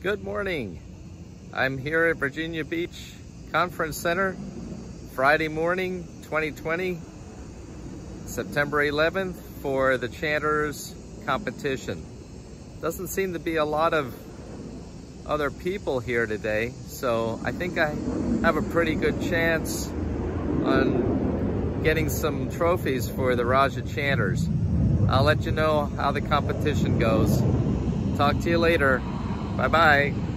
Good morning. I'm here at Virginia Beach Conference Center, Friday morning, 2020, September 11th, for the Chanters competition. Doesn't seem to be a lot of other people here today, so I think I have a pretty good chance on getting some trophies for the Raja Chanters. I'll let you know how the competition goes. Talk to you later. Bye-bye.